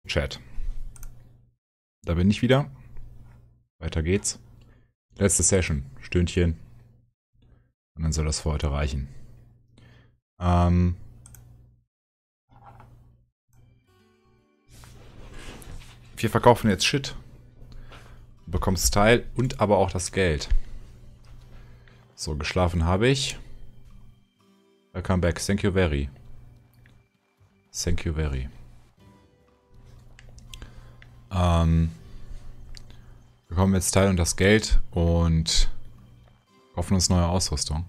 Chat. Da bin ich wieder. Weiter geht's. Letzte Session. Stündchen. Und dann soll das für heute reichen. Wir verkaufen jetzt Shit. Du bekommst Teil und aber auch das Geld. So, geschlafen habe ich. Welcome back. Thank you very. Thank you very. Bekommen jetzt Teil und das Geld und kaufen uns neue Ausrüstung.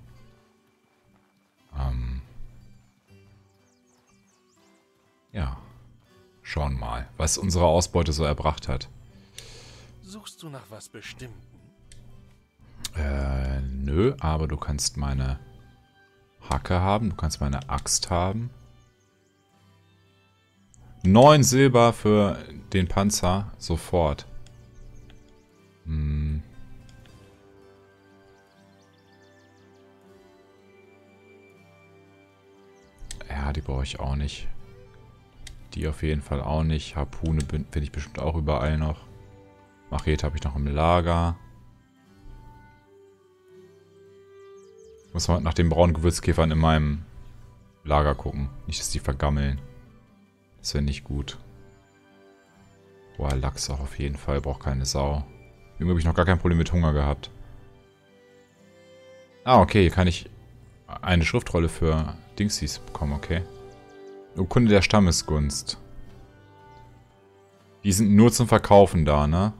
Ja. Schauen mal, was unsere Ausbeute so erbracht hat. Suchst du nach was Bestimmten? Nö, aber du kannst meine Hacke haben, du kannst meine Axt haben. 9 Silber für den Panzer, sofort. Ja, die brauche ich auch nicht. Die auf jeden Fall auch nicht. Harpune finde ich bestimmt auch überall noch. Machete habe ich noch im Lager. Ich muss mal nach den braunen Gewürzkäfern in meinem Lager gucken. Nicht, dass die vergammeln. Das wäre nicht gut. Boah, Lachs auch auf jeden Fall. Braucht keine Sau. Irgendwie habe ich noch gar kein Problem mit Hunger gehabt. Ah, okay. Hier kann ich eine Schriftrolle für Dingsies bekommen, okay. Urkunde der Stammesgunst. Die sind nur zum Verkaufen da, ne?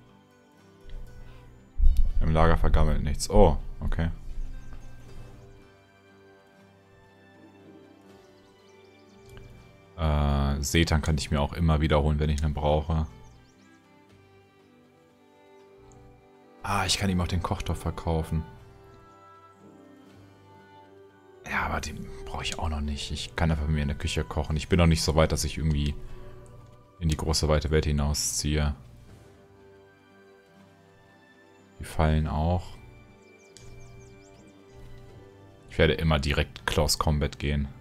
Im Lager vergammelt nichts. Oh, okay. Seetang kann ich mir auch immer wiederholen, wenn ich einen brauche. Ah, ich kann ihm auch den Kochtopf verkaufen. Ja, aber den brauche ich auch noch nicht. Ich kann einfach bei mir in der Küche kochen. Ich bin noch nicht so weit, dass ich irgendwie in die große, weite Welt hinausziehe. Die Fallen auch. Ich werde immer direkt Close Combat gehen.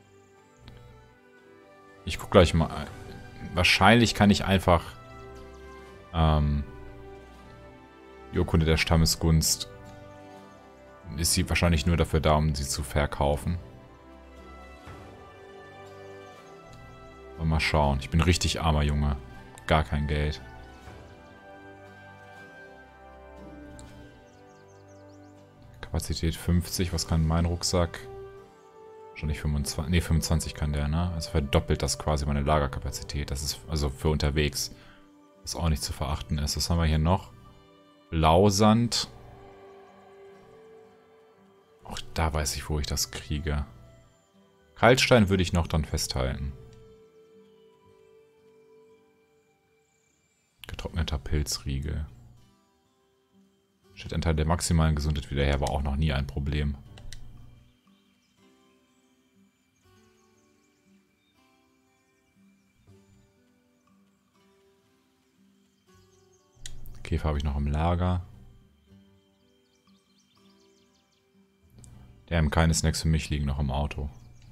Ich gucke gleich mal. Wahrscheinlich kann ich einfach die Urkunde der Stammesgunst. Ist sie wahrscheinlich nur dafür da, um sie zu verkaufen. Mal schauen. Ich bin richtig armer Junge. Gar kein Geld. Kapazität 50. Was kann mein Rucksack? Schon nicht 25. Ne, 25 kann der, ne? Also verdoppelt das quasi meine Lagerkapazität. Das ist also für unterwegs. Was auch nicht zu verachten ist. Was haben wir hier noch? Blausand. Auch da weiß ich, wo ich das kriege. Kaltstein würde ich noch dann festhalten. Getrockneter Pilzriegel. Steht ein Teil der maximalen Gesundheit wieder her, war auch noch nie ein Problem. Käfer habe ich noch im Lager. Die haben keine Snacks für mich, liegen noch im Auto.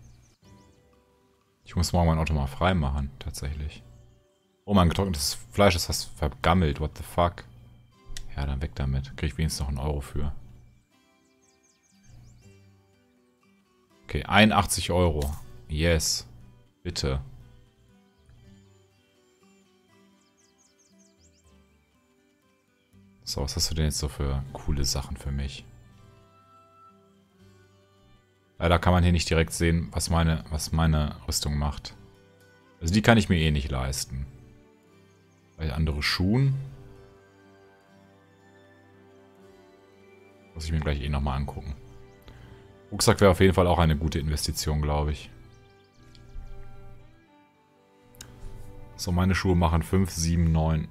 Ich muss morgen mein Auto mal frei machen, tatsächlich. Oh, mein getrocknetes Fleisch ist fast vergammelt, what the fuck. Ja, dann weg damit. Kriege ich wenigstens noch einen Euro für. Okay, 81 Euro. Yes. Bitte. So, was hast du denn jetzt so für coole Sachen für mich? Leider kann man hier nicht direkt sehen, was meine Rüstung macht. Also die kann ich mir eh nicht leisten. Bei andere Schuhen. Muss ich mir gleich eh nochmal angucken. Rucksack wäre auf jeden Fall auch eine gute Investition, glaube ich. So, meine Schuhe machen 5, 7, 9.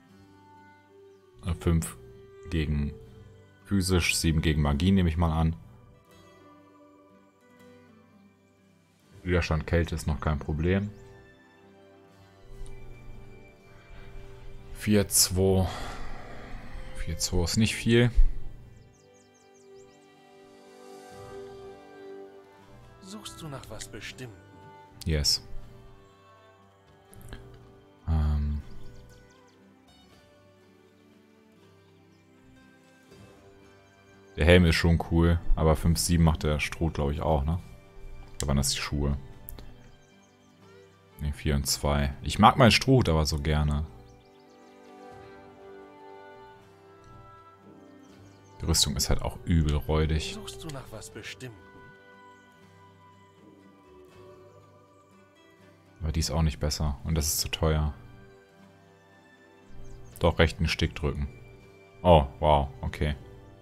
5 gegen physisch, 7 gegen Magie, nehme ich mal an. Widerstand Kälte ist noch kein Problem. 4, 2. 4, 2 ist nicht viel. Suchst du nach was Bestimmten? Yes. Der Helm ist schon cool, aber 5,7 macht der Stroh, glaube ich, auch, ne? Da waren das die Schuhe. Ne, 4 und 2. Ich mag meinen Strohhut aber so gerne. Die Rüstung ist halt auch übel räudig. Suchst du nach was Bestimmten? Aber die ist auch nicht besser. Und das ist zu teuer. Doch, rechten Stick drücken. Oh, wow, okay.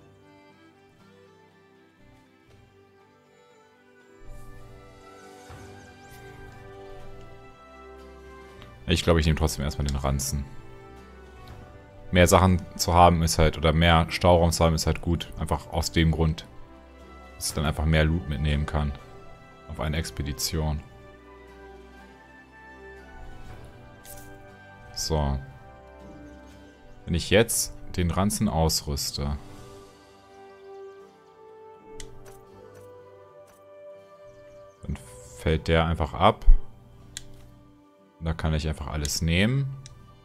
Ich glaube, ich nehme trotzdem erstmal den Ranzen. Mehr Sachen zu haben ist halt, oder mehr Stauraum zu haben ist halt gut. Einfach aus dem Grund, dass ich dann einfach mehr Loot mitnehmen kann. Auf eine Expedition. So. Wenn ich jetzt den Ranzen ausrüste. Dann fällt der einfach ab. Da kann ich einfach alles nehmen.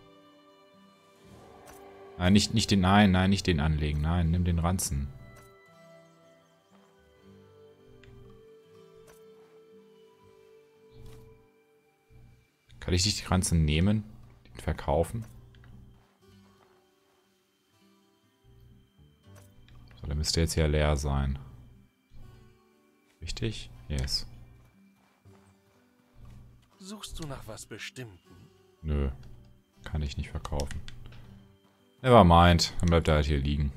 Nein, nicht den, nein, nicht den anlegen. Nein, nimm den Ranzen. Kann ich nicht die Ranzen nehmen? Den verkaufen? So, dann müsste jetzt ja leer sein. Richtig? Yes. Suchst du nach was Bestimmten? Nö. Kann ich nicht verkaufen. Nevermind. Dann bleibt er halt hier liegen.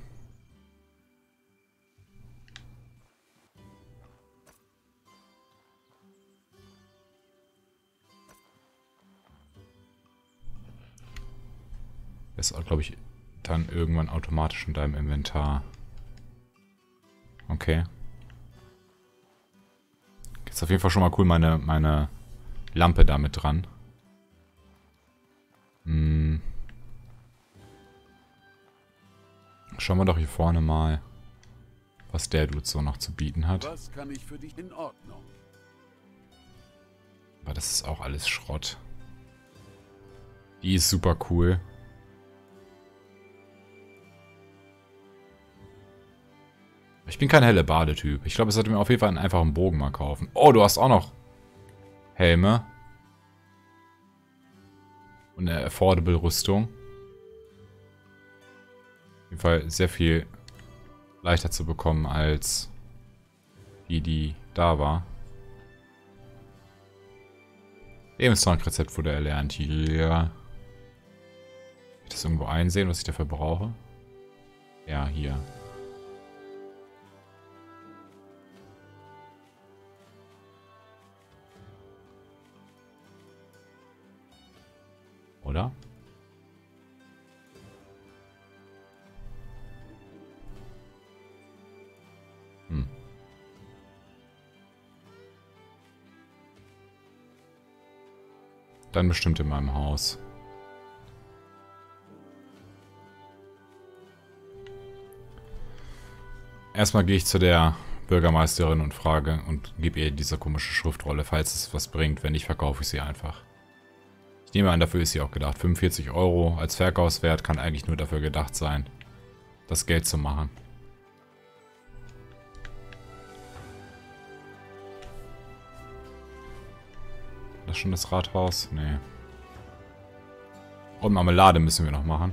Ist, glaube ich, dann irgendwann automatisch in deinem Inventar. Okay. Ist auf jeden Fall schon mal cool, meine Lampe damit dran. Hm. Schauen wir doch hier vorne mal, was der Dude so noch zu bieten hat. Was kann ich für dich in Ordnung? Aber das ist auch alles Schrott. Die ist super cool. Ich bin kein Hellebarde-Typ. Ich glaube, ich sollte mir auf jeden Fall einen einfachen Bogen mal kaufen. Oh, du hast auch noch Helme. Und eine affordable Rüstung. Auf jeden Fall sehr viel leichter zu bekommen als die da war. Lebenstrankrezept wurde erlernt. Ja. Kann ich das irgendwo einsehen, was ich dafür brauche? Ja, hier. Oder? Hm. Dann bestimmt in meinem Haus. Erstmal gehe ich zu der Bürgermeisterin und frage und gebe ihr diese komische Schriftrolle, falls es was bringt. Wenn nicht, verkaufe ich sie einfach. Ich nehme an, dafür ist sie auch gedacht. 45 € als Verkaufswert kann eigentlich nur dafür gedacht sein, das Geld zu machen. Das ist schon das Rathaus? Nee. Und Marmelade müssen wir noch machen.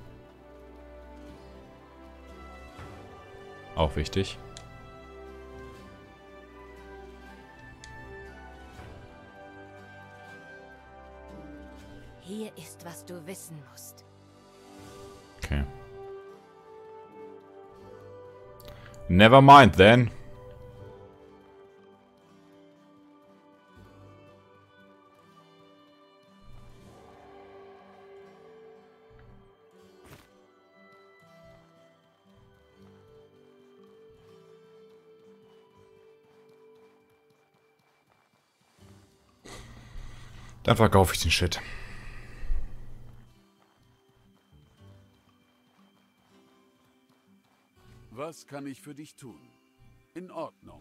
Auch wichtig. Hier ist, was du wissen musst. Okay. Never mind then. Dann verkaufe ich den Shit. Was kann ich für dich tun? In Ordnung.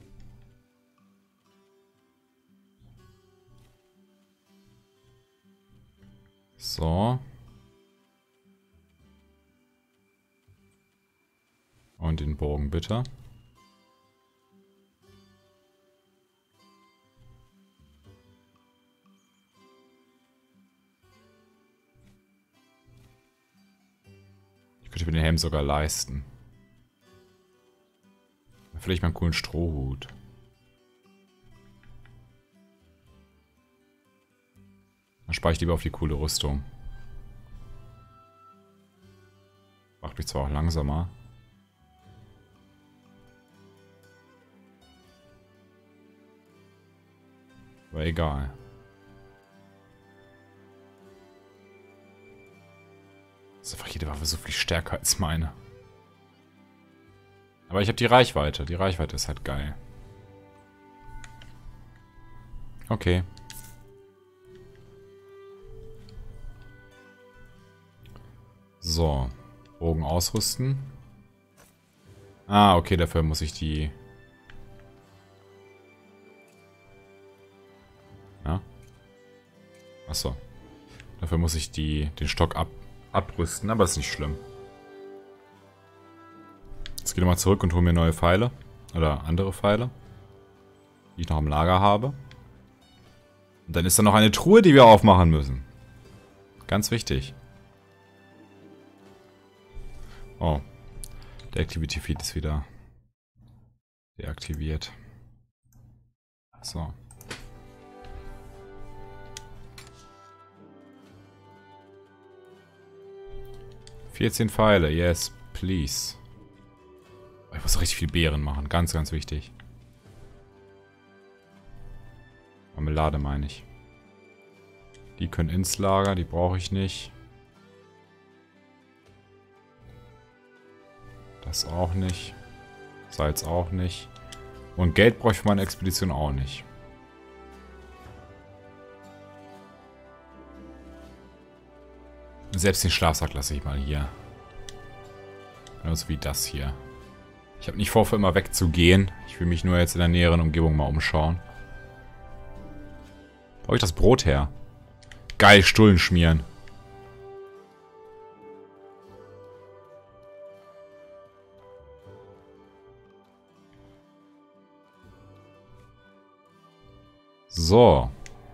So. und den Bogen, bitte. Ich könnte mir den Helm sogar leisten. Vielleicht mal einen coolen Strohhut. Dann spare ich lieber auf die coole Rüstung. Macht mich zwar auch langsamer. Aber egal. Ist einfach jede Waffe so viel stärker als meine. Aber ich habe die Reichweite. Die Reichweite ist halt geil. Okay. So. Bogen ausrüsten. Ah, okay, dafür muss ich die... Ja? Achso. Dafür muss ich den Stock abrüsten, aber ist nicht schlimm. Jetzt gehe ich nochmal zurück und hole mir neue Pfeile. Oder andere Pfeile. Die ich noch im Lager habe. Und dann ist da noch eine Truhe, die wir aufmachen müssen. Ganz wichtig. Oh. Der Activity Feed ist wieder deaktiviert. So. ...14 Pfeile. Yes, please. Ich muss richtig viel Beeren machen. Ganz, ganz wichtig. Marmelade meine ich. Die können ins Lager. Die brauche ich nicht. Das auch nicht. Salz auch nicht. Und Geld brauche ich für meine Expedition auch nicht. Selbst den Schlafsack lasse ich mal hier. Genauso wie das hier. Ich habe nicht vor, für immer wegzugehen. Ich will mich nur jetzt in der näheren Umgebung mal umschauen. Wo habe ich das Brot her? Geil, Stullen schmieren. So.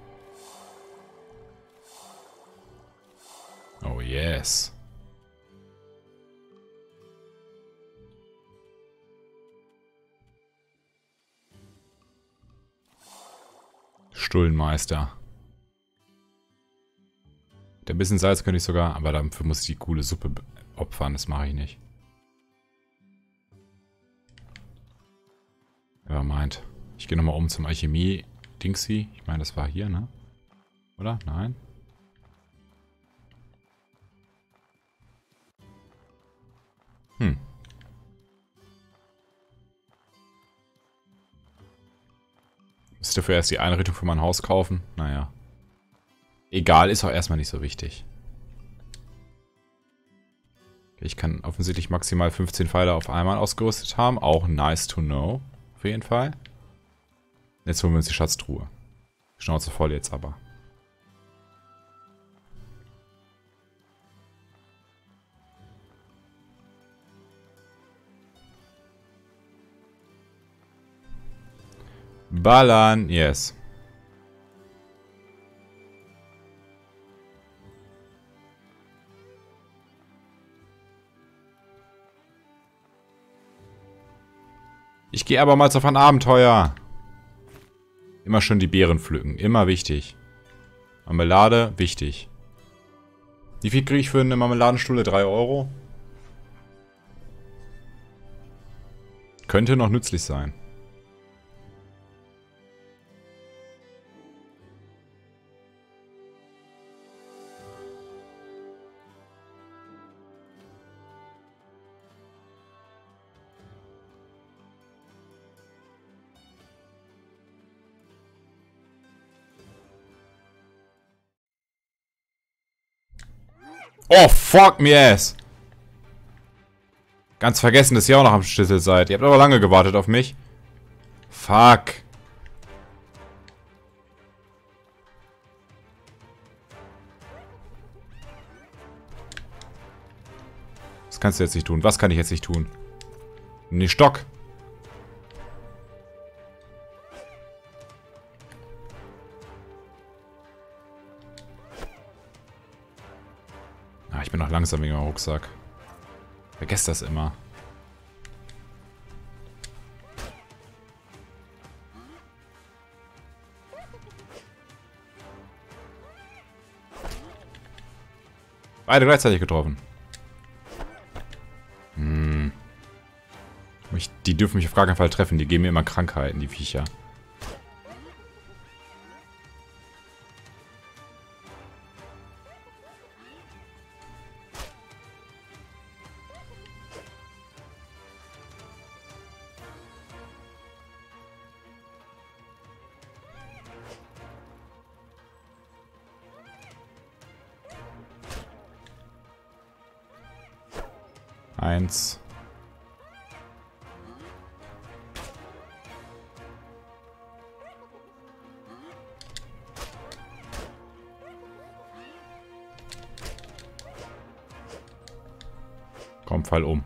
Oh yes. Stullenmeister. Der bisschen Salz könnte ich sogar, aber dafür muss ich die coole Suppe opfern, das mache ich nicht. Wer meint. Ich gehe nochmal um zum Alchemie-Dingsy. Ich meine, das war hier, ne? Oder? Nein? Muss ich dafür erst die Einrichtung für mein Haus kaufen? Naja. Egal, ist auch erstmal nicht so wichtig. Ich kann offensichtlich maximal 15 Pfeile auf einmal ausgerüstet haben. Auch nice to know. Auf jeden Fall. Jetzt holen wir uns die Schatztruhe. Schnauze voll jetzt aber. Ballern, yes. Ich gehe abermals auf ein Abenteuer. Immer schön die Beeren pflücken. Immer wichtig. Marmelade, wichtig. Wie viel kriege ich für eine Marmeladenstulle? 3 Euro? Könnte noch nützlich sein. Oh, fuck me ass. Ganz vergessen, dass ihr auch noch am Schlüssel seid. Ihr habt aber lange gewartet auf mich. Fuck. Was kannst du jetzt nicht tun? Was kann ich jetzt nicht tun? Nee, Stock. Ah, ich bin noch langsam wegen dem Rucksack. Vergesst das immer. Beide gleichzeitig getroffen. Die dürfen mich auf gar keinen Fall treffen. Die geben mir immer Krankheiten, die Viecher. Eins. Komm, fall um.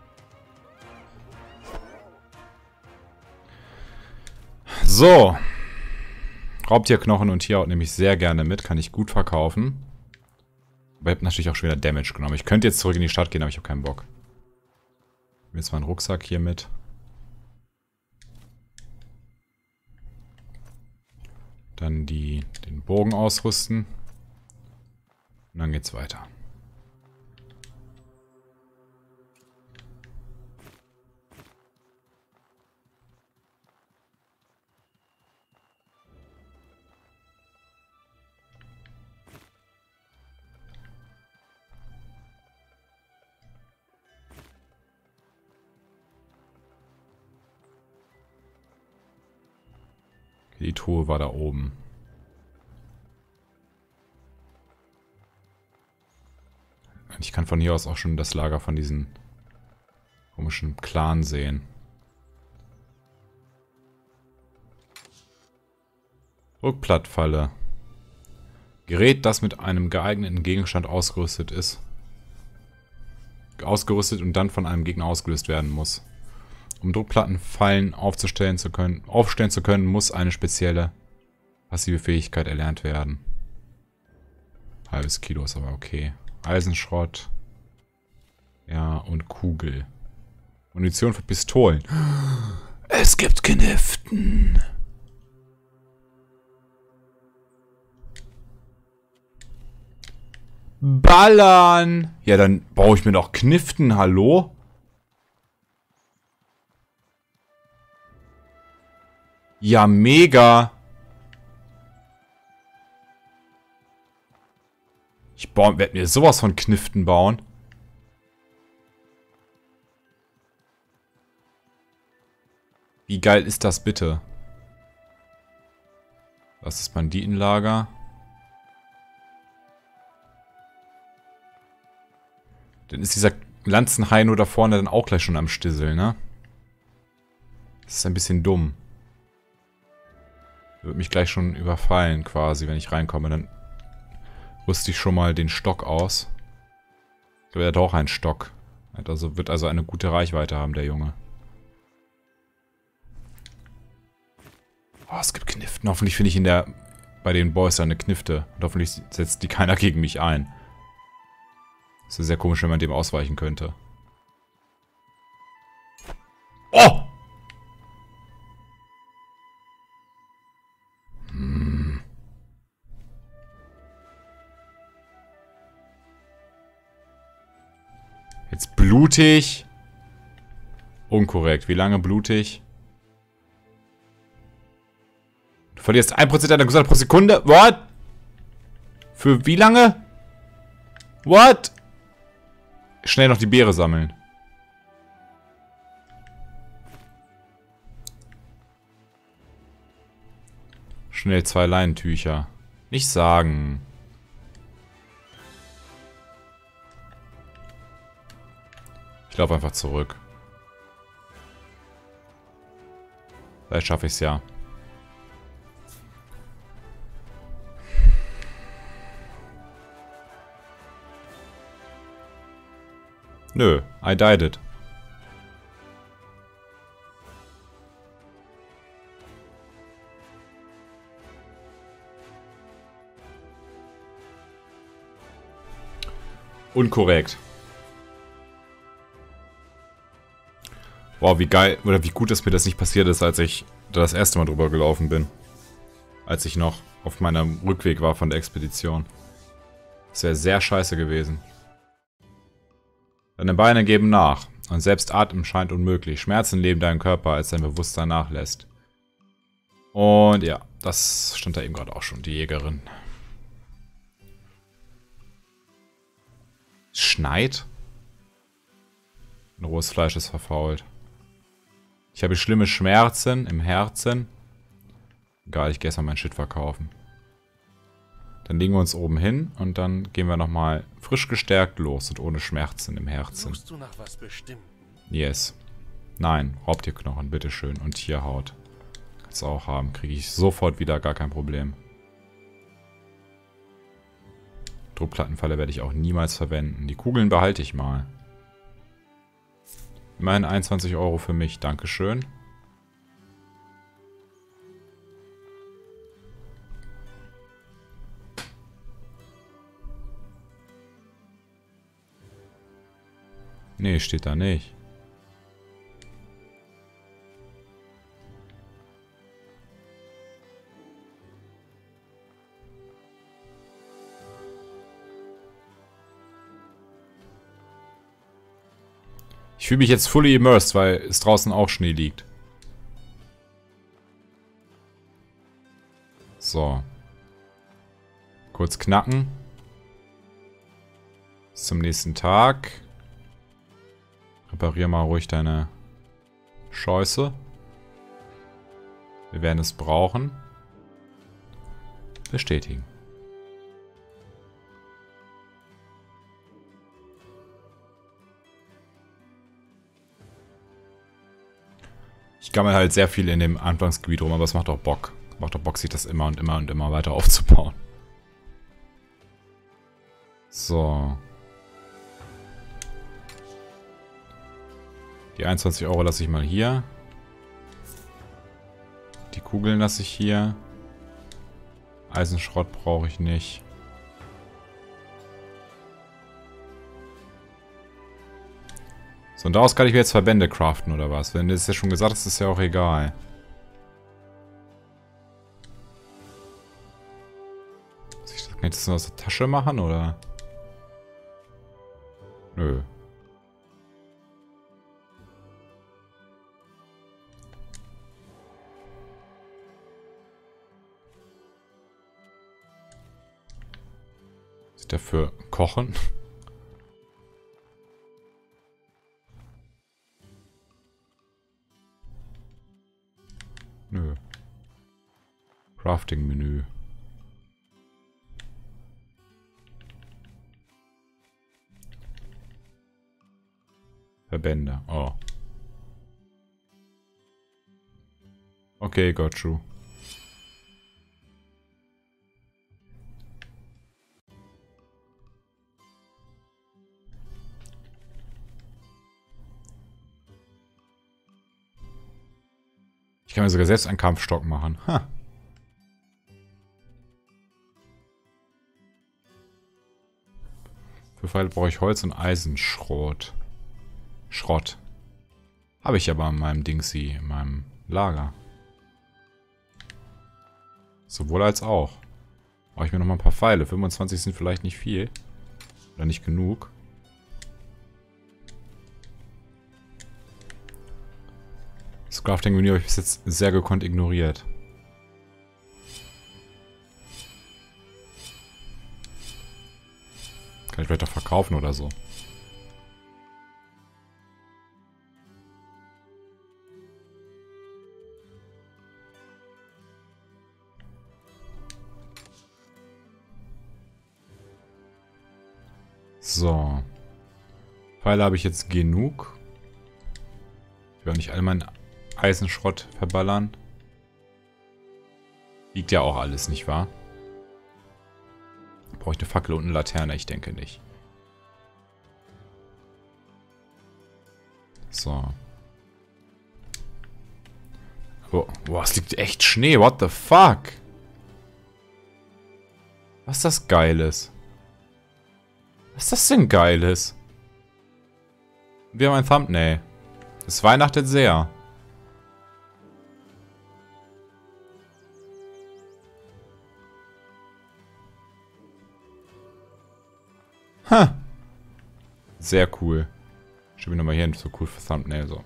So. Raubtierknochen und Tierhaut nehme ich sehr gerne mit. Kann ich gut verkaufen. Aber ich habe natürlich auch schon wieder Damage genommen. Ich könnte jetzt zurück in die Stadt gehen, aber ich habe keinen Bock. Ich nehme jetzt meinen Rucksack hier mit. Dann den Bogen ausrüsten. Und dann geht's weiter. Die Truhe war da oben. Ich kann von hier aus auch schon das Lager von diesen komischen Clan sehen. Rückplattfalle. Gerät, das mit einem geeigneten Gegenstand ausgerüstet ist. Ausgerüstet und dann von einem Gegner ausgelöst werden muss. Um Druckplattenfallen aufstellen zu können, muss eine spezielle passive Fähigkeit erlernt werden. Halbes Kilo ist aber okay. Eisenschrott. Ja, und Kugel. Munition für Pistolen. Es gibt Kniften. Ballern! Ja, dann baue ich mir doch Kniften, hallo? Ja, mega. Ich werde mir sowas von Kniften bauen. Wie geil ist das bitte? Das ist Banditenlager. Dann ist dieser Lanzenhai nur da vorne dann auch gleich schon am Stissel, ne? Das ist ein bisschen dumm. Wird mich gleich schon überfallen quasi, wenn ich reinkomme. Dann rüste ich schon mal den Stock aus. Ich glaube, er hat auch einen Stock. Wird also eine gute Reichweite haben, der Junge. Oh, es gibt Kniften. Hoffentlich finde ich bei den Boys eine Knifte. Und hoffentlich setzt die keiner gegen mich ein. Das ist sehr komisch, wenn man dem ausweichen könnte. Oh! Jetzt blutig. Unkorrekt. Wie lange blutig? Du verlierst 1% deiner Gesundheit pro Sekunde. What? Für wie lange? What? Schnell noch die Beere sammeln. Schnell 2 Leinentücher. Nicht sagen. Ich laufe einfach zurück. Vielleicht schaffe ich es ja. Nö, I died it. Unkorrekt. Wow, wie geil, oder wie gut, dass mir das nicht passiert ist, als ich da das erste Mal drüber gelaufen bin. Als ich noch auf meinem Rückweg war von der Expedition. Das wäre sehr scheiße gewesen. Deine Beine geben nach. Und selbst Atmen scheint unmöglich. Schmerzen leben deinen Körper, als dein Bewusstsein nachlässt. Und ja, das stand da eben gerade auch schon, die Jägerin. Es schneit? Ein rohes Fleisch ist verfault. Ich habe schlimme Schmerzen im Herzen. Egal, ich gehe erstmal mein Shit verkaufen. Dann legen wir uns oben hin und dann gehen wir nochmal frisch gestärkt los und ohne Schmerzen im Herzen. Suchst du nach was Bestimmten? Yes. Nein, Raubtierknochen, bitteschön. Und Tierhaut. Kannst du auch haben. Kriege ich sofort wieder, gar kein Problem. Druckplattenfalle werde ich auch niemals verwenden. Die Kugeln behalte ich mal. Immerhin 21 Euro für mich. Dankeschön. Nee, steht da nicht. Ich fühle mich jetzt fully immersed, weil es draußen auch Schnee liegt. So. Kurz knacken. Bis zum nächsten Tag. Reparier mal ruhig deine Scheiße. Wir werden es brauchen. Bestätigen. Ich gammel halt sehr viel in dem Anfangsgebiet rum, aber es macht auch Bock. Macht auch Bock, sich das immer und immer und immer weiter aufzubauen. So. Die 21 Euro lasse ich mal hier. Die Kugeln lasse ich hier. Eisenschrott brauche ich nicht. So, und daraus kann ich mir jetzt Verbände craften, oder was? Wenn du es ja schon gesagt hast, ist ja auch egal. Kann ich das nur aus der Tasche machen, oder? Nö. Ist dafür kochen? Nö. Crafting-Menü. Verbände. Oh. Okay, got you. Ich kann mir sogar selbst einen Kampfstock machen. Ha. Für Pfeile brauche ich Holz und Eisenschrot. Schrott. Habe ich aber in meinem Dingsy, in meinem Lager. Sowohl als auch. Brauche ich mir nochmal ein paar Pfeile. 25 sind vielleicht nicht viel. Oder nicht genug. Das Crafting-Menü habe ich bis jetzt sehr gekonnt ignoriert. Kann ich vielleicht auch verkaufen oder so. So. Pfeile habe ich jetzt genug. Ich will auch nicht all meinen Eisenschrott verballern. Liegt ja auch alles, nicht wahr? Brauche ich eine Fackel und eine Laterne? Ich denke nicht. So. Oh, boah, es liegt echt Schnee. What the fuck? Was ist das Geiles? Was ist das denn Geiles? Wir haben ein Thumbnail. Es weihnachtet sehr. Ha. Sehr cool. Ich will nochmal hier hin, so cool für Thumbnail. So.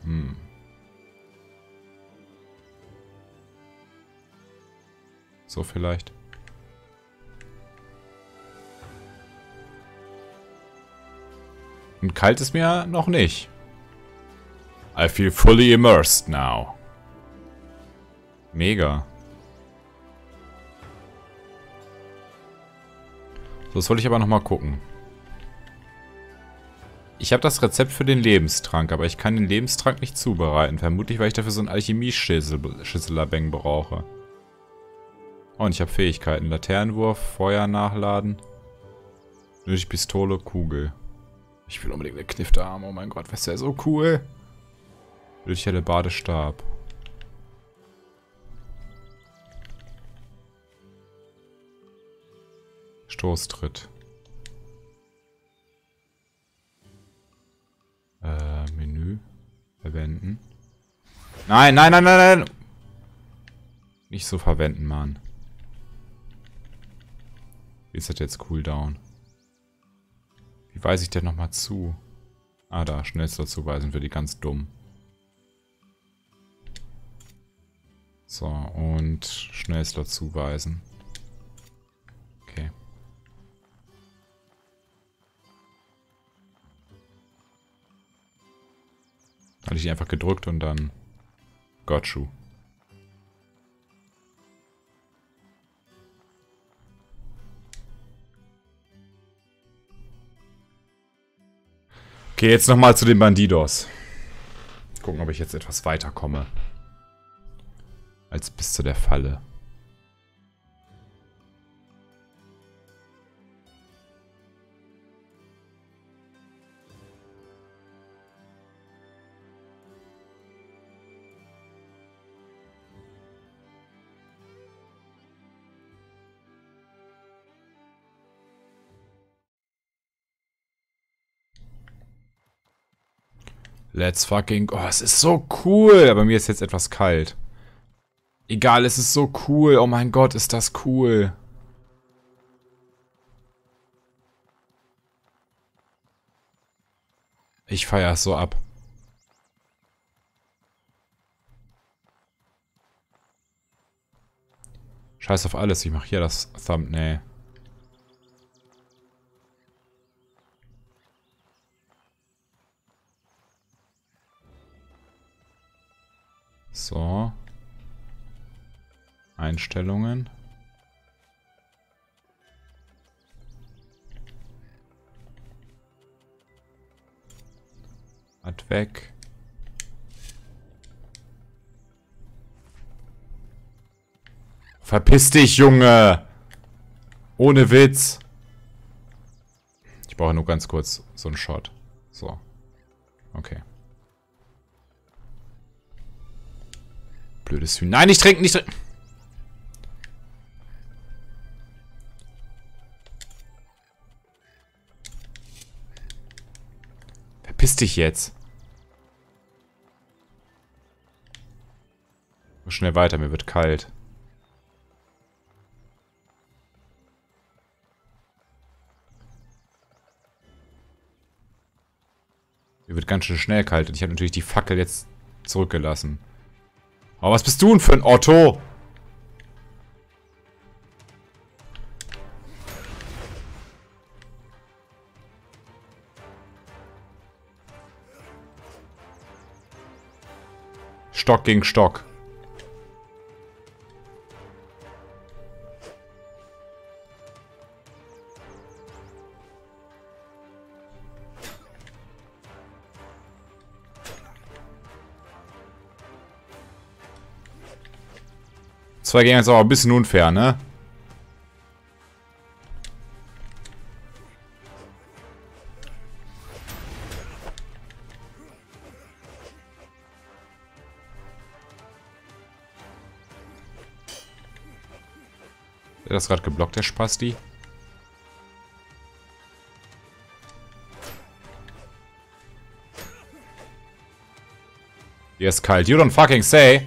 So vielleicht. Und kalt ist mir noch nicht. I feel fully immersed now. Mega. So, das wollte ich aber nochmal gucken. Ich habe das Rezept für den Lebenstrank, aber ich kann den Lebenstrank nicht zubereiten. Vermutlich, weil ich dafür so einen Alchemie-Schüsselabeng brauche. Oh, und ich habe Fähigkeiten. Laternenwurf, Feuer nachladen. Nötig Pistole, Kugel. Ich will unbedingt eine Kniftearm. Oh mein Gott, was ist ja so cool. Nötig helle Badestab. Stoßtritt. Menü. Verwenden. Nein, nein, nein, nein, nein! Nicht so verwenden, Mann. Wie ist das jetzt Cooldown? Wie weise ich denn nochmal zu? Ah, da, schnellster zuweisen für die ganz dumm. So, und schnellster zuweisen. Okay. Hatte ich die einfach gedrückt und dann... Got you. Okay, jetzt nochmal zu den Bandidos. Gucken, ob ich jetzt etwas weiterkomme. Als bis zu der Falle. Let's fucking... Oh, es ist so cool. Aber mir ist jetzt etwas kalt. Egal, es ist so cool. Oh mein Gott, ist das cool. Ich feiere es so ab. Scheiß auf alles, ich mache hier das Thumbnail. So. Einstellungen. Hat weg. Verpiss dich, Junge! Ohne Witz. Ich brauche nur ganz kurz so einen Shot. So. Okay. Blödes Hühn. Nein, nicht trinken, nicht trinken! Verpiss dich jetzt. So schnell weiter, mir wird kalt. Mir wird ganz schön schnell kalt und ich habe natürlich die Fackel jetzt zurückgelassen. Aber was bist du denn für ein Otto? Stock gegen Stock. Zwei gegen eins, aber ein bisschen unfair, ne? Hat das gerade geblockt, der Spasti? Hier ist kalt. You don't fucking say.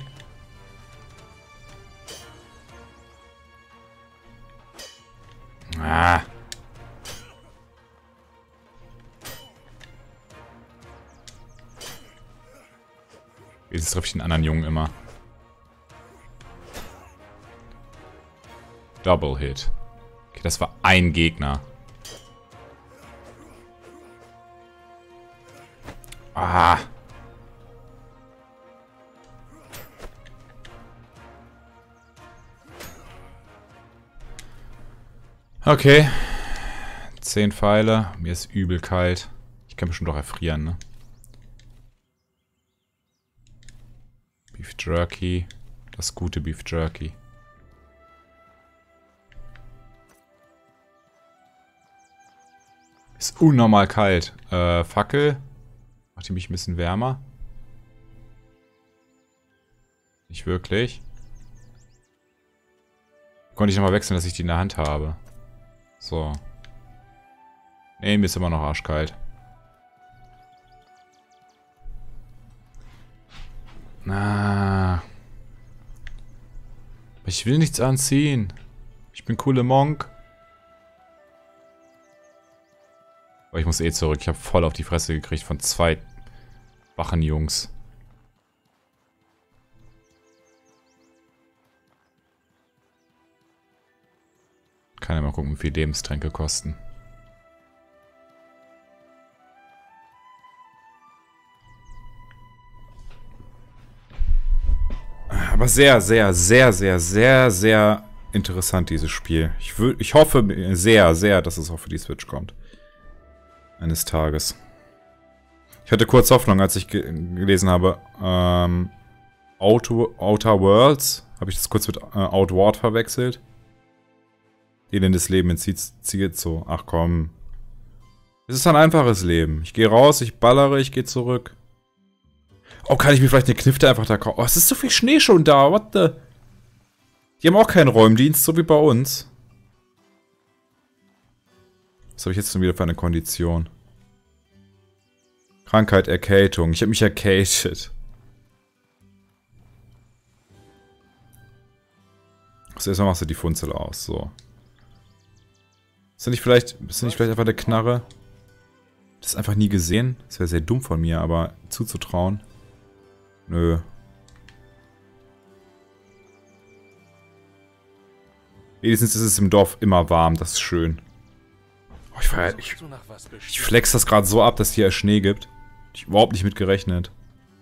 Ah. Jetzt treffe ich den anderen Jungen immer. Double Hit. Okay, das war ein Gegner. Ah. Okay. 10 Pfeile. Mir ist übel kalt. Ich kann bestimmt doch erfrieren, ne? Beef Jerky. Das gute Beef Jerky. Ist unnormal kalt. Fackel. Macht die mich ein bisschen wärmer? Nicht wirklich. Konnte ich nochmal wechseln, dass ich die in der Hand habe. So. Nee, mir ist immer noch arschkalt. Na. Ich will nichts anziehen. Ich bin coole Monk. Aber ich muss eh zurück. Ich habe voll auf die Fresse gekriegt von 2 wachen Jungs. Kann ja mal gucken, wie viel Lebenstränke kosten. Aber sehr, sehr, sehr, sehr, sehr, sehr interessant, dieses Spiel. Ich hoffe sehr, sehr, dass es auch für die Switch kommt. Eines Tages. Ich hatte kurz Hoffnung, als ich gelesen habe, Outer Worlds. Habe ich das kurz mit Outward verwechselt? Elendes Leben entzieht so. Ach komm. Es ist ein einfaches Leben. Ich gehe raus, ich ballere, ich gehe zurück. Oh, kann ich mir vielleicht eine Knifte einfach da kaufen? Oh, es ist so viel Schnee schon da. What the? Die haben auch keinen Räumdienst, so wie bei uns. Was habe ich jetzt schon wieder für eine Kondition? Krankheit, Erkältung. Ich habe mich erkältet. Also erstmal machst du die Funzel aus. So. Ist nicht vielleicht einfach eine Knarre? Das einfach nie gesehen? Das wäre sehr dumm von mir, aber zuzutrauen. Nö. Wenigstens ist es im Dorf immer warm, das ist schön. Oh, ich flex das gerade so ab, dass es hier Schnee gibt. Ich hab überhaupt nicht mit gerechnet.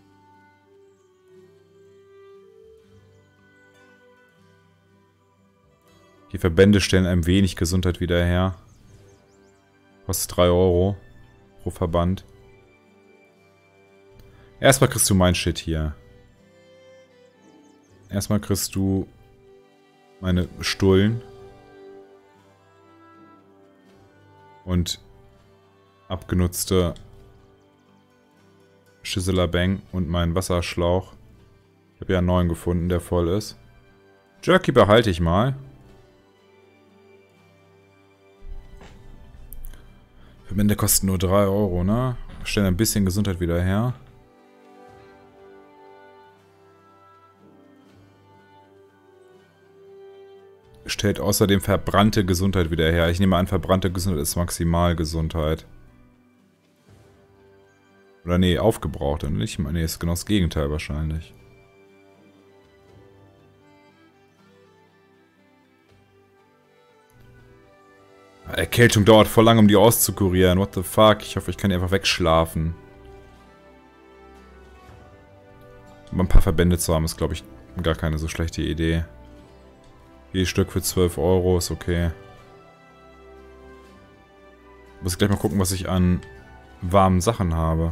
Die Verbände stellen ein wenig Gesundheit wieder her. Kostet 3 € pro Verband. Erstmal kriegst du mein Shit hier. Erstmal kriegst du meine Stullen. Und abgenutzte Schissela Bang und meinen Wasserschlauch. Ich habe ja einen neuen gefunden, der voll ist. Jerky behalte ich mal. Verbände kosten nur 3 €, ne? Stellen ein bisschen Gesundheit wieder her. Stellt außerdem verbrannte Gesundheit wieder her. Ich nehme an, verbrannte Gesundheit ist Maximalgesundheit. Oder nee, aufgebrauchte. Nicht? Nee, ist genau das Gegenteil wahrscheinlich. Erkältung dauert voll lang, um die auszukurieren. What the fuck? Ich hoffe, ich kann die einfach wegschlafen. Aber ein paar Verbände zu haben, ist, glaube ich, gar keine so schlechte Idee. Jedes Stück für 12 € ist okay. Muss ich gleich mal gucken, was ich an warmen Sachen habe.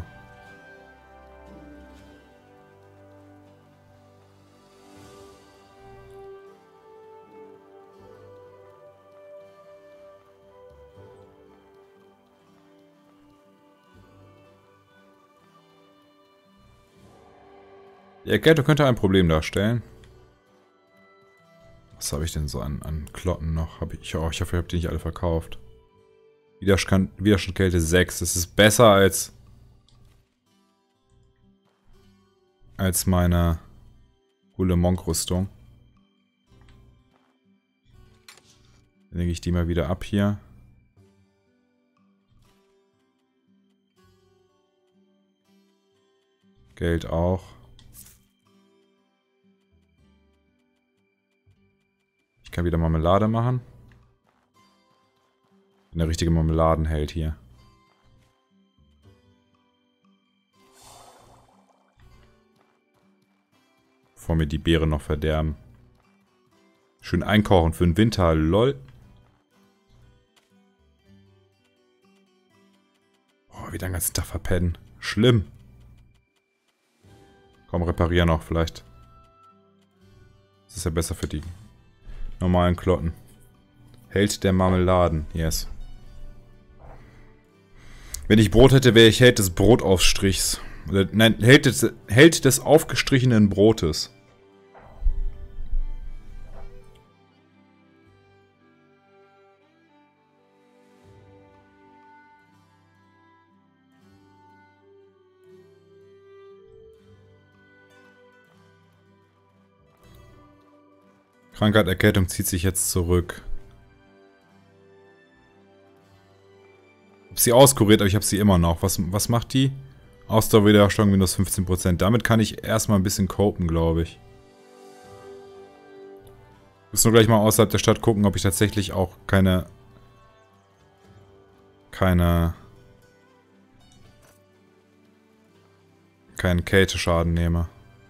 Die Erkältung könnte ein Problem darstellen. Was habe ich denn so an Klotten noch? Ich hoffe, ich habe die nicht alle verkauft. Widerstandskälte 6. Das ist besser als... als meine coole Monk-Rüstung. Dann lege ich die mal wieder ab hier. Geld auch. Ich kann wieder Marmelade machen. Bin der richtige Marmeladenheld hier. Bevor mir die Beeren noch verderben. Schön einkochen für den Winter, lol. Oh, wieder den ganzen Tag verpennen. Schlimm. Komm, reparieren noch vielleicht. Das ist ja besser für die normalen Klotten. Held der Marmeladen, yes. Wenn ich Brot hätte, wäre ich Held des Brotaufstrichs. Nein, Held des aufgestrichenen Brotes. Krankheit, Erkältung zieht sich jetzt zurück. Ich hab sie auskuriert, aber ich habe sie immer noch. Was macht die? Ausdauerwiderstand minus 15%. Damit kann ich erstmal ein bisschen copen, glaube ich. Ich muss nur gleich mal außerhalb der Stadt gucken, ob ich tatsächlich auch keinen Kälteschaden nehme.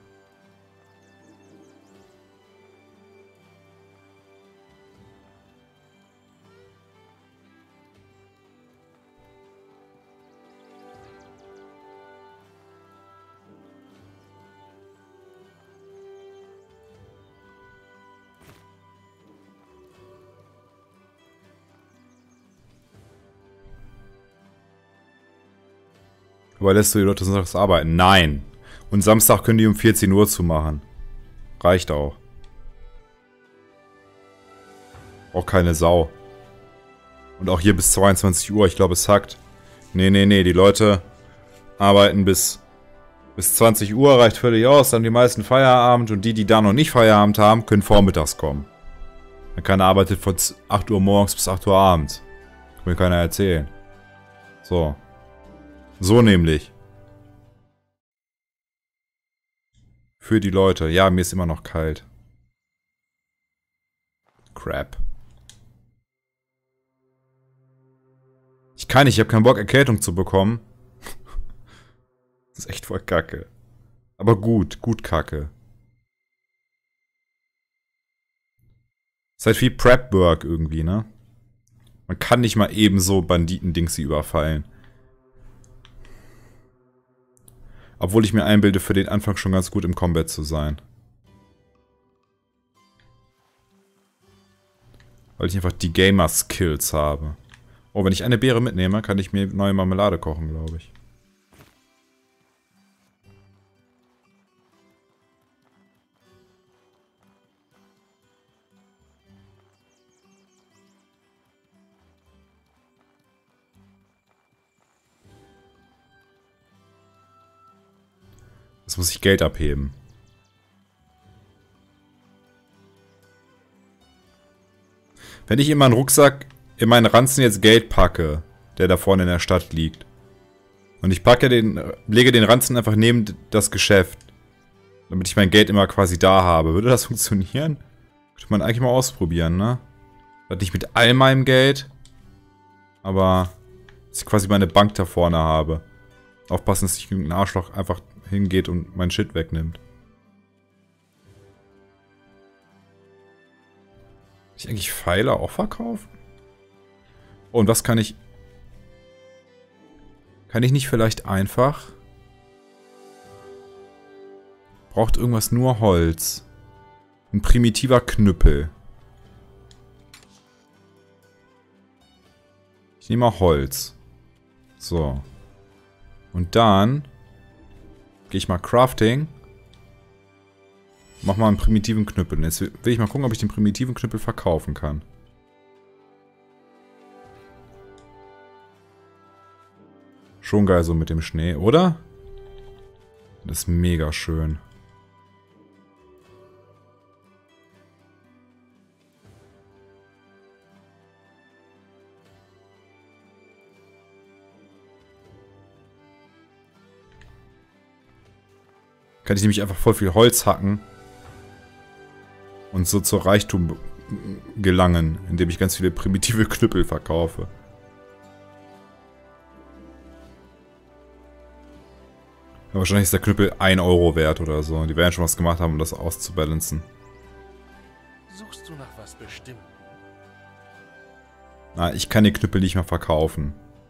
Aber lässt du die Leute sonntags arbeiten? Nein. Und Samstag können die um 14 Uhr zumachen. Reicht auch. Auch keine Sau. Und auch hier bis 22 Uhr. Ich glaube, es hackt. Nee. Die Leute arbeiten bis 20 Uhr. Reicht völlig aus. Dann haben die meisten Feierabend. Und die da noch nicht Feierabend haben, können vormittags kommen. Dann keiner arbeitet von 8 Uhr morgens bis 8 Uhr abends. Kann mir keiner erzählen. So. So nämlich. Für die Leute. Ja, mir ist immer noch kalt. Crap. Ich habe keinen Bock, Erkältung zu bekommen. Das ist echt voll kacke. Aber gut kacke. Ist halt wie Prep-Work irgendwie, ne? Man kann nicht mal eben so Banditen-Dingsi überfallen. Obwohl ich mir einbilde, für den Anfang schon ganz gut im Combat zu sein. Weil ich einfach die Gamer-Skills habe. Oh, wenn ich eine Beere mitnehme, kann ich mir neue Marmelade kochen, glaube ich. Jetzt muss ich Geld abheben. Wenn ich in meinen Rucksack, in meinen Ranzen jetzt Geld packe, der da vorne in der Stadt liegt, und ich lege den Ranzen einfach neben das Geschäft, damit ich mein Geld immer quasi da habe, würde das funktionieren? Könnte man eigentlich mal ausprobieren, ne? Nicht mit all meinem Geld, aber dass ich quasi meine Bank da vorne habe. Aufpassen, dass nicht irgendein Arschloch einfach hingeht und mein Shit wegnimmt. Kann ich eigentlich Pfeile auch verkaufen? Oh, und was kann ich... Kann ich nicht vielleicht einfach... Braucht irgendwas nur Holz. Ein primitiver Knüppel. Ich nehme mal Holz. So. Und dann... Gehe ich mal Crafting. Mach mal einen primitiven Knüppel. Jetzt will ich mal gucken, ob ich den primitiven Knüppel verkaufen kann. Schon geil so mit dem Schnee, oder? Das ist mega schön. Kann ich nämlich einfach voll viel Holz hacken und so zur Reichtum gelangen, indem ich ganz viele primitive Knüppel verkaufe. Ja, wahrscheinlich ist der Knüppel 1 Euro wert oder so. Die werden schon was gemacht haben, um das auszubalancen. Suchst du nach was Bestimmtem? Na, ich kann den Knüppel nicht mehr verkaufen.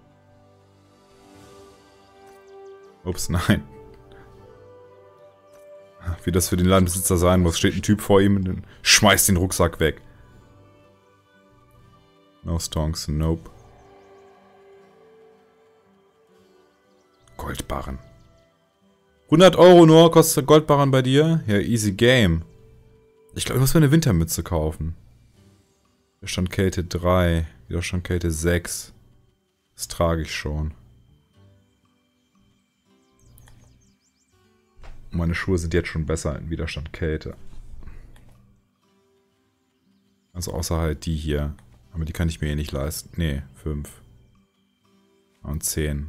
Ups, nein. Wie das für den Ladenbesitzer sein muss. Steht ein Typ vor ihm und schmeißt den Rucksack weg. No stonks, nope. Goldbarren. 100 Euro nur kostet der Goldbarren bei dir? Ja, easy game. Ich glaube, ich muss mir eine Wintermütze kaufen. Widerstandkälte 3. Widerstandkälte 6. Das trage ich schon. Meine Schuhe sind jetzt schon besser in Widerstand Kälte. Also außer halt die hier. Aber die kann ich mir eh nicht leisten. Nee, 5. Und 10.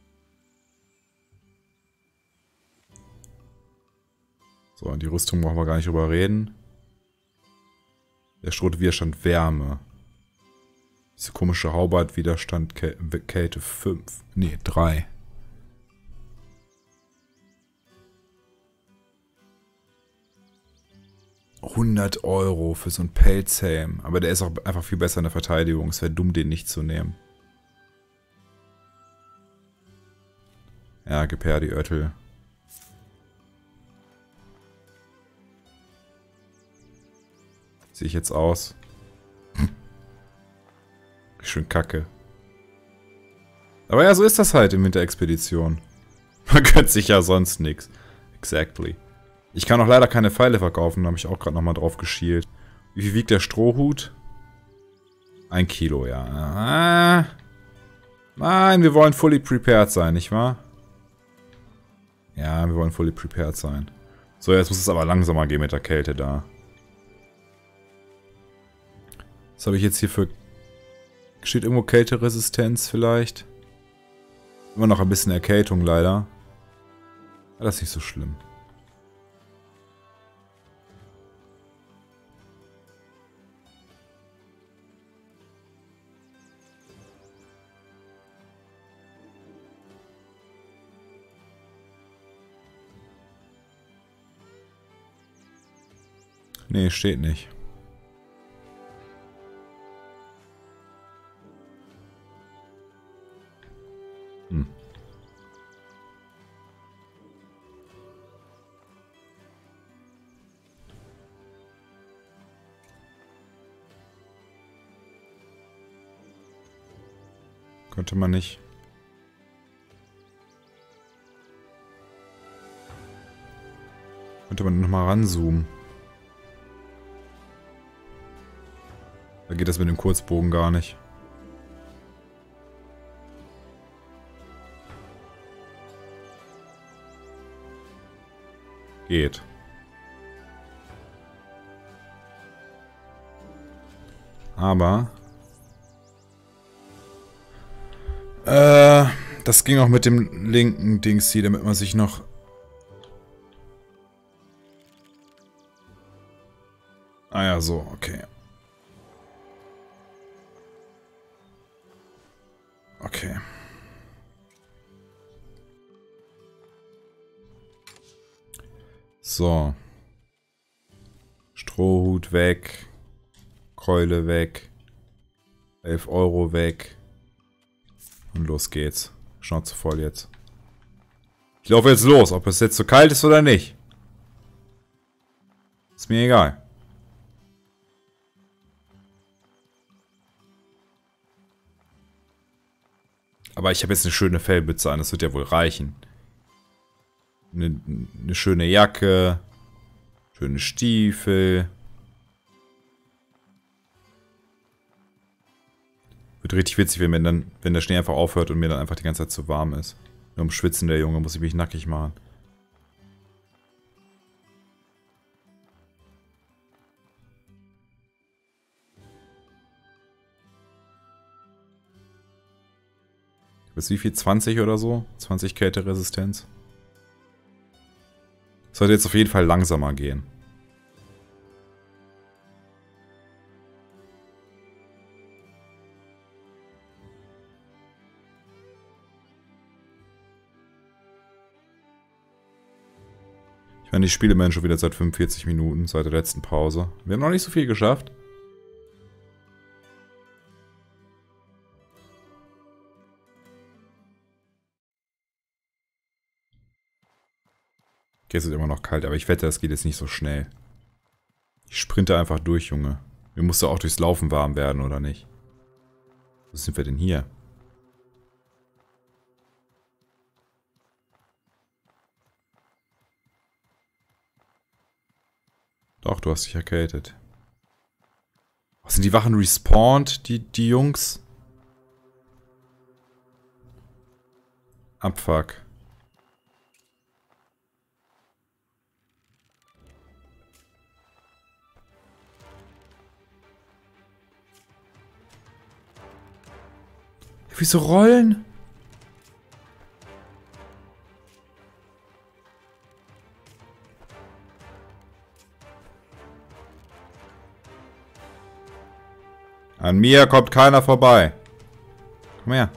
So, und die Rüstung brauchen wir gar nicht drüber reden. Der Schrotwiderstand Wärme. Diese komische Haube hat Widerstand Kälte 5. Nee, 3. €100 für so einen Pelzhelm. Aber der ist auch einfach viel besser in der Verteidigung. Es wäre dumm, den nicht zu nehmen. Ja, gib her die Öttel. Sehe ich jetzt aus? Schön kacke. Aber ja, so ist das halt in Winterexpedition. Man gönnt sich ja sonst nichts. Exactly. Ich kann auch leider keine Pfeile verkaufen, da habe ich auch gerade nochmal drauf geschielt. Wie viel wiegt der Strohhut? 1 Kilo, ja. Ah. Nein, wir wollen fully prepared sein, nicht wahr? Ja, wir wollen fully prepared sein. So, jetzt muss es aber langsamer gehen mit der Kälte da. Was habe ich jetzt hier für... Steht irgendwo Kälteresistenz vielleicht? Immer noch ein bisschen Erkältung leider. Aber das ist nicht so schlimm. Nee, steht nicht. Könnte man nicht. Könnte man nochmal ranzoomen. Da geht das mit dem Kurzbogen gar nicht. Geht. Aber... das ging auch mit dem linken Dings hier, damit man sich noch... Ah ja, so, okay. Okay. So. Strohhut weg. Keule weg. 11 Euro weg. Und los geht's. Schnauze voll jetzt. Ich laufe jetzt los, ob es jetzt so kalt ist oder nicht. Ist mir egal. Aber ich habe jetzt eine schöne Fellbütze an, das wird ja wohl reichen. Eine schöne Jacke. Schöne Stiefel. Wird richtig witzig, wenn der Schnee einfach aufhört und mir dann einfach die ganze Zeit zu warm ist. Nur um Schwitzen, der Junge, muss ich mich nackig machen. Bis wie viel? 20 oder so? 20 Kälteresistenz. Sollte jetzt auf jeden Fall langsamer gehen. Ich meine, ich spiele schon wieder seit 45 Minuten, seit der letzten Pause. Wir haben noch nicht so viel geschafft. Okay, es ist immer noch kalt, aber ich wette, das geht jetzt nicht so schnell. Ich sprinte einfach durch, Junge. Mir musste auch durchs Laufen warm werden, oder nicht? Wo sind wir denn hier? Doch, du hast dich erkältet. Oh, sind die Wachen respawned, die Jungs? Abfuck. Wieso rollen? An mir kommt keiner vorbei. Komm her.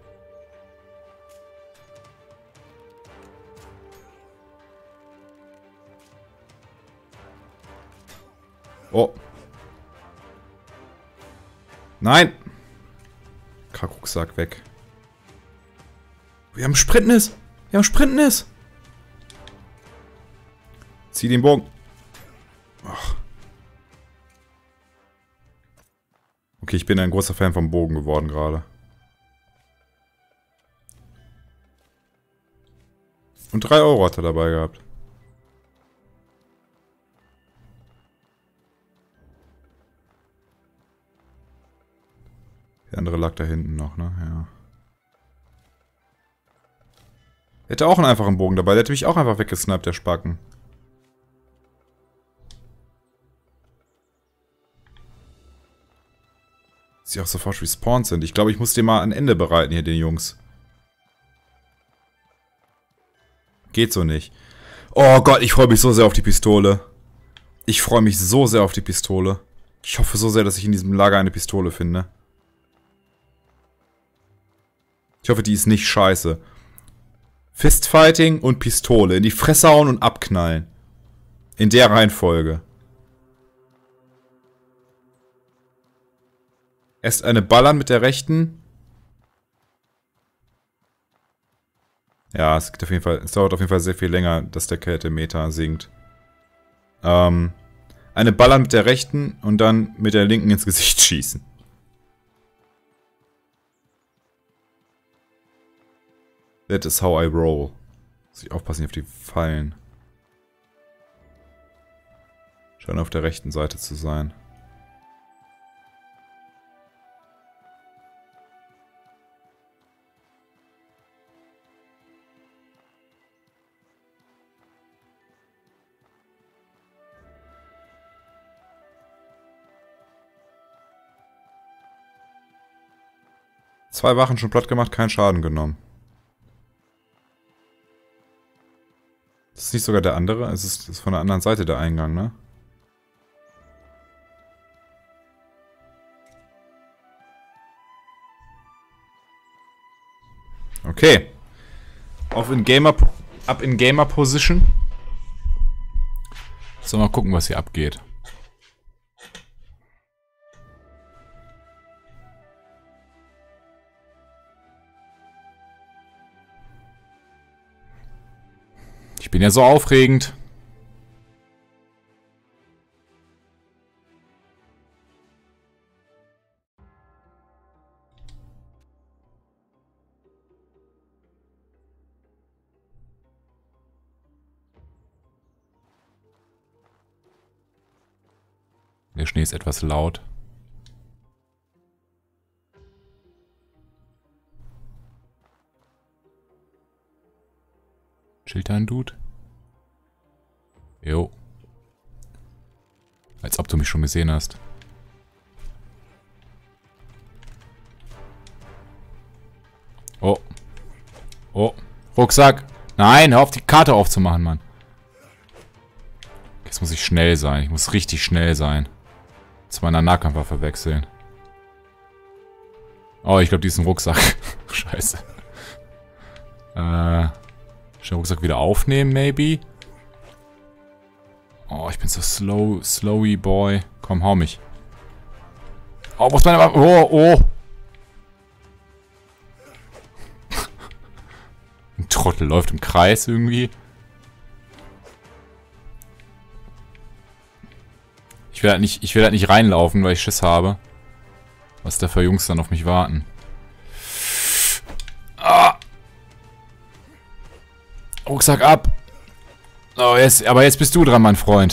Oh. Nein. Kackrucksack weg. Wir haben Sprintnis. Wir haben Sprintnis. Zieh den Bogen. Ach. Okay, ich bin ein großer Fan vom Bogen geworden gerade. Und 3 Euro hat er dabei gehabt. Der andere lag da hinten noch, ne? Ja. Hätte auch einen einfachen Bogen dabei. Der hätte mich auch einfach weggesniped, der Spacken. Dass sie auch sofort respawned sind. Ich glaube, ich muss den mal ein Ende bereiten hier, den Jungs. Geht so nicht. Oh Gott, ich freue mich so sehr auf die Pistole. Ich freue mich so sehr auf die Pistole. Ich hoffe so sehr, dass ich in diesem Lager eine Pistole finde. Ich hoffe, die ist nicht scheiße. Fistfighting und Pistole. In die Fresse hauen und abknallen. In der Reihenfolge. Erst eine ballern mit der rechten. Ja, es dauert auf jeden Fall sehr viel länger, dass der Kältemeter sinkt. Eine ballern mit der rechten und dann mit der linken ins Gesicht schießen. That is how I roll. Muss ich aufpassen, auf die Fallen. Scheint auf der rechten Seite zu sein. Zwei Wachen schon platt gemacht, keinen Schaden genommen. Das ist nicht sogar der andere? Es ist von der anderen Seite der Eingang, ne? Okay. Ab in Gamer Position. So, mal gucken, was hier abgeht. Ich bin ja so aufregend. Der Schnee ist etwas laut. Chillt da ein Dude? Jo. Als ob du mich schon gesehen hast. Oh. Rucksack. Nein, hör auf, die Karte aufzumachen, Mann. Jetzt muss ich schnell sein. Ich muss richtig schnell sein. Zu meiner Nahkampfwaffe wechseln. Oh, ich glaube, die ist ein Rucksack. Scheiße. Schnell den Rucksack wieder aufnehmen, maybe. Oh, ich bin so slowy boy. Komm, hau mich. Oh, muss meine... Oh. Ein Trottel läuft im Kreis irgendwie. Ich will halt nicht reinlaufen, weil ich Schiss habe. Was da für Jungs dann auf mich warten. Ah. Rucksack ab. Oh, aber jetzt bist du dran, mein Freund.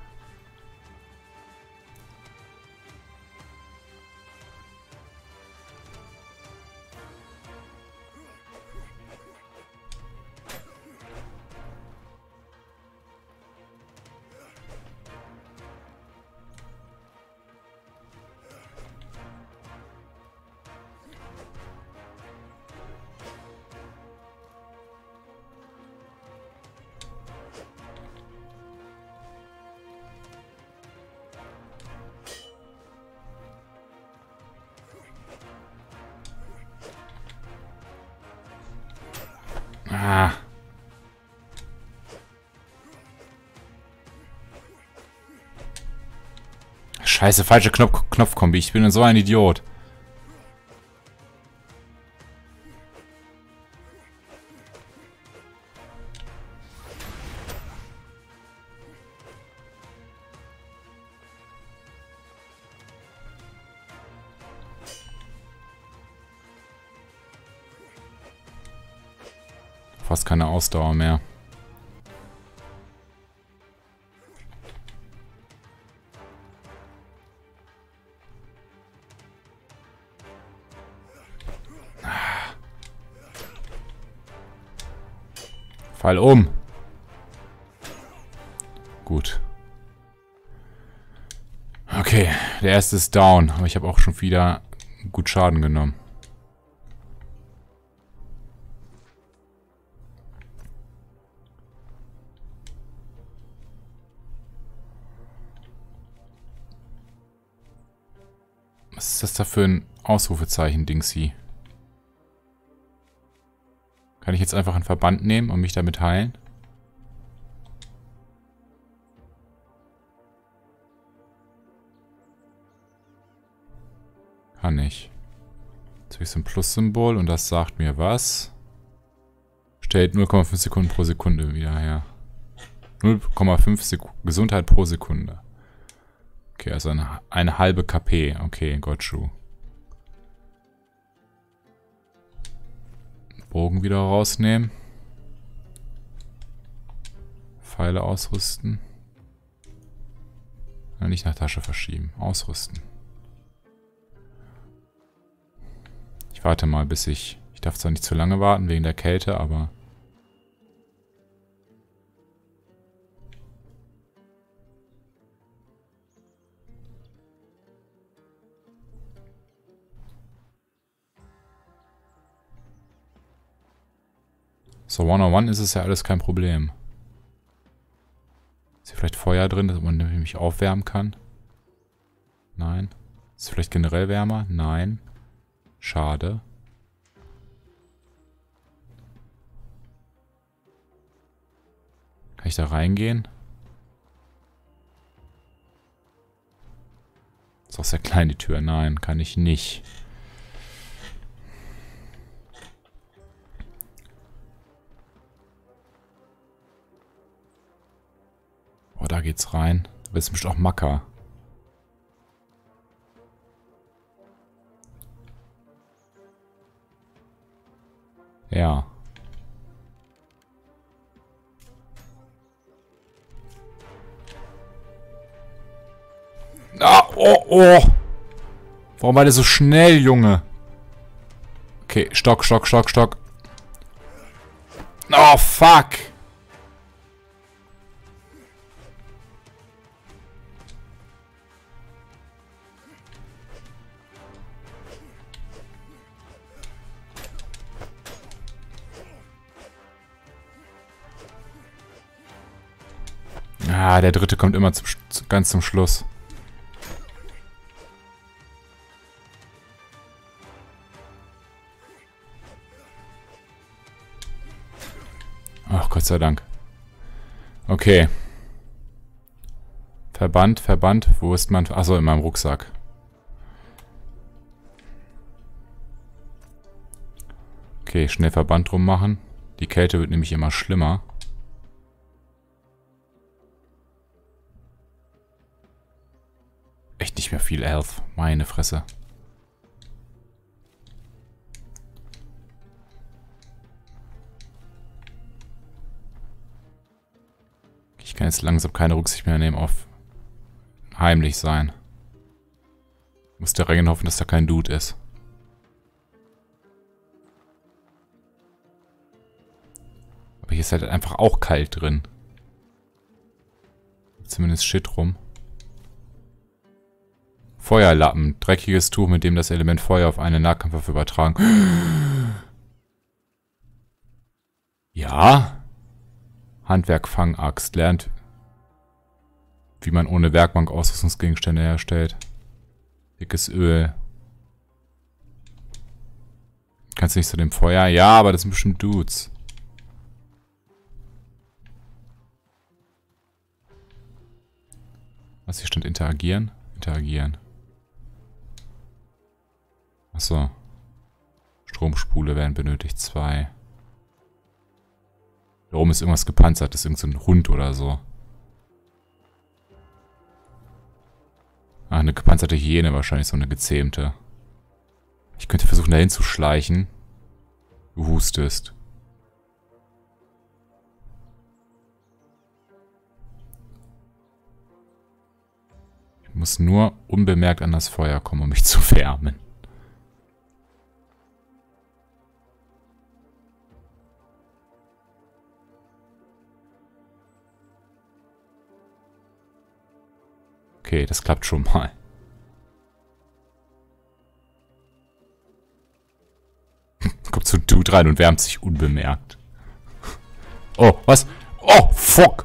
Ah. Scheiße, falsche Knopfkombi. Ich bin so ein Idiot. Fast keine Ausdauer mehr. Fall um. Gut. Okay, der erste ist down. Aber ich habe auch schon wieder gut Schaden genommen. Was ist das da für ein Ausrufezeichen, Dingsy? Kann ich jetzt einfach einen Verband nehmen und mich damit heilen? Kann ich. Jetzt habe ich so ein Plus-Symbol und das sagt mir was? Stellt 0,5 Sekunden pro Sekunde wieder her. 0,5 Gesundheit pro Sekunde. Okay, also eine halbe KP. Okay, Gotchu. Bogen wieder rausnehmen. Pfeile ausrüsten. Nicht nach Tasche verschieben. Ausrüsten. Ich warte mal, bis ich... Ich darf zwar nicht zu lange warten, wegen der Kälte, aber... So, One-on-One ist es ja alles kein Problem. Ist hier vielleicht Feuer drin, dass man mich aufwärmen kann? Nein. Ist es vielleicht generell wärmer? Nein. Schade. Kann ich da reingehen? Ist auch sehr klein die Tür. Nein, kann ich nicht. Oh, da geht's rein. Da ist bestimmt auch Macker. Ja. Ah, oh. Warum war der so schnell, Junge? Okay, Stock. Oh, fuck. Ah, der dritte kommt immer ganz zum Schluss. Ach, Gott sei Dank. Okay. Verband. Wo ist man? Achso, in meinem Rucksack. Okay, schnell Verband drum machen. Die Kälte wird nämlich immer schlimmer. Echt nicht mehr viel Health. Meine Fresse. Ich kann jetzt langsam keine Rücksicht mehr nehmen auf heimlich sein. Muss der Regen hoffen, dass da kein Dude ist. Aber hier ist halt einfach auch kalt drin. Zumindest Shit rum. Feuerlappen. Dreckiges Tuch, mit dem das Element Feuer auf eine Nahkampfwaffe übertragen. Ja. Handwerk Fangaxt. Lernt, wie man ohne Werkbank Ausrüstungsgegenstände herstellt. Dickes Öl. Kannst du nicht zu dem Feuer? Ja, aber das sind bestimmt Dudes. Was hier stand? Interagieren? Interagieren. Achso. Stromspule werden benötigt. 2. Da oben ist irgendwas gepanzert. Das ist irgend so ein Hund oder so. Ach, eine gepanzerte Hyäne wahrscheinlich. So eine gezähmte. Ich könnte versuchen, dahin zu schleichen. Du hustest. Ich muss nur unbemerkt an das Feuer kommen, um mich zu wärmen. Okay, das klappt schon mal. Kommt so ein Dude rein und wärmt sich unbemerkt. Oh, was? Oh, fuck!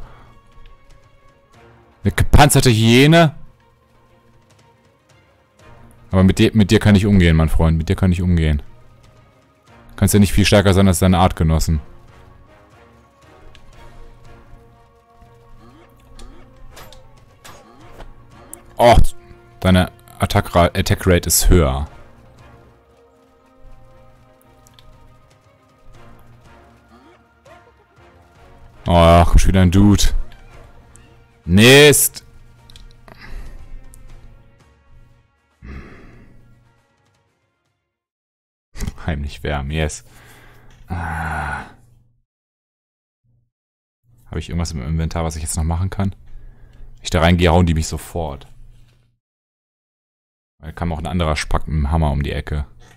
Eine gepanzerte Hyäne? Aber mit dir kann ich umgehen, mein Freund. Mit dir kann ich umgehen. Du kannst ja nicht viel stärker sein als deine Artgenossen. Oh, deine Attack Rate ist höher. Oh, kommt schon wieder ein Dude. Mist. Heimlich wärmen, yes. Ah. Habe ich irgendwas im Inventar, was ich jetzt noch machen kann? Wenn ich da reingehe, hauen die mich sofort. Da kam auch ein anderer Spack mit dem Hammer um die Ecke.